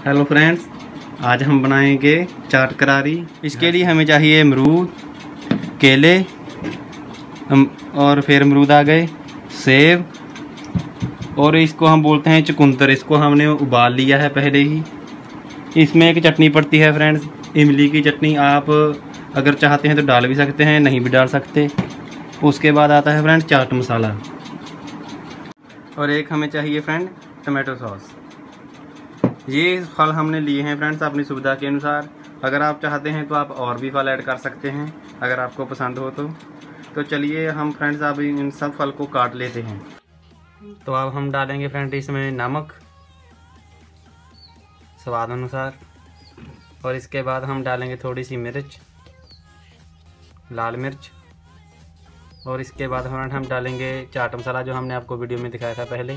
Hello friends, आज हम बनाएंगे चाट करारी। इसके लिए हमें चाहिए अमरूद, केले और फिर अमरूद आ गए, सेब और इसको हम बोलते हैं चुकंदर। इसको हमने उबाल लिया है पहले ही। इसमें एक चटनी पड़ती है फ्रेंड्स, इमली की चटनी। आप अगर चाहते हैं तो डाल भी सकते हैं, नहीं भी डाल सकते। उसके बाद आता है फ्रेंड्स चाट मसाला, और एक हमें चाहिए फ्रेंड टमाटो सॉस। ये फल हमने लिए हैं फ्रेंड्स अपनी सुविधा के अनुसार। अगर आप चाहते हैं तो आप और भी फल ऐड कर सकते हैं, अगर आपको पसंद हो तो चलिए हम फ्रेंड्स अब इन सब फल को काट लेते हैं। तो अब हम डालेंगे फ्रेंड इसमें नमक स्वाद अनुसार, और इसके बाद हम डालेंगे थोड़ी सी मिर्च, लाल मिर्च, और इसके बाद हम डालेंगे चाट मसाला जो हमने आपको वीडियो में दिखाया था पहले।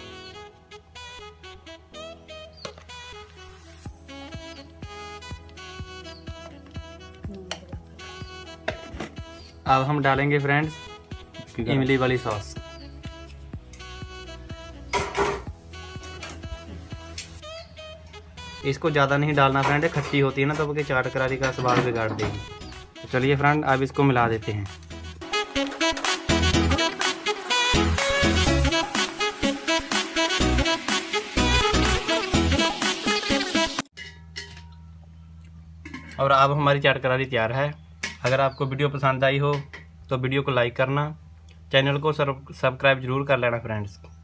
अब हम डालेंगे फ्रेंड्स इमली वाली सॉस। इसको ज़्यादा नहीं डालना फ्रेंड, खट्टी होती है ना तो चाट करारी का स्वाद बिगाड़ देगी। तो चलिए फ्रेंड अब इसको मिला देते हैं। और अब हमारी चाट करारी तैयार है। अगर आपको वीडियो पसंद आई हो तो वीडियो को लाइक करना, चैनल को सब्सक्राइब जरूर कर लेना फ्रेंड्स।